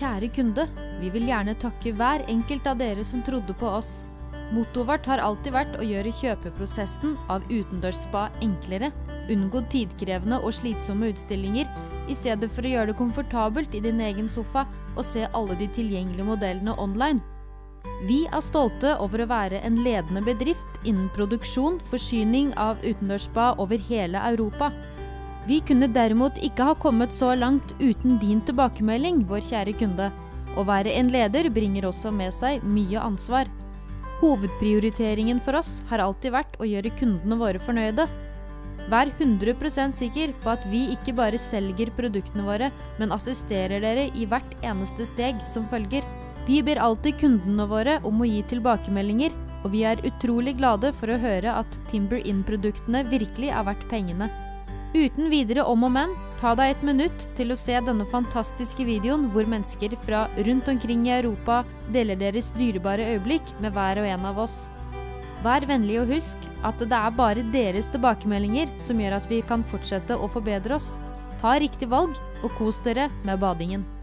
Kjære kunde, vi vil gjerne takke hver enkelt av dere som trodde på oss. Mottoet vårt har alltid vært å gjøre kjøpeprosessen av utendørsspa enklere, unngå tidkrevende og slitsomme utstillinger, i stedet for å gjøre det komfortabelt i din egen sofa og se alle de tilgjengelige modellene online. Vi er stolte over å være en ledende bedrift innen produksjon, forsyning av utendørsspa over hele Europa. Vi kunne derimot ikke ha kommet så langt uten din tilbakemelding, vår kjære kunde. Å være en leder bringer også med seg mye ansvar. Hovedprioriteringen for oss har alltid vært å gjøre kundene våre fornøyde. Vær 100% sikker på at vi ikke bare selger produktene våre, men assisterer dere i hvert eneste steg som følger. Vi ber alltid kundene våre om å gi tilbakemeldinger, og vi er utrolig glade for å høre at Timber Inn-produktene virkelig er verdt pengene. Uten videre om og men, ta deg et minutt til å se denne fantastiske videoen hvor mennesker fra rundt omkring i Europa deler deres dyrebare øyeblikk med hver og en av oss. Vær vennlig og husk at det er bare deres tilbakemeldinger som gjør at vi kan fortsette å forbedre oss. Ta riktig valg og kos dere med badingen.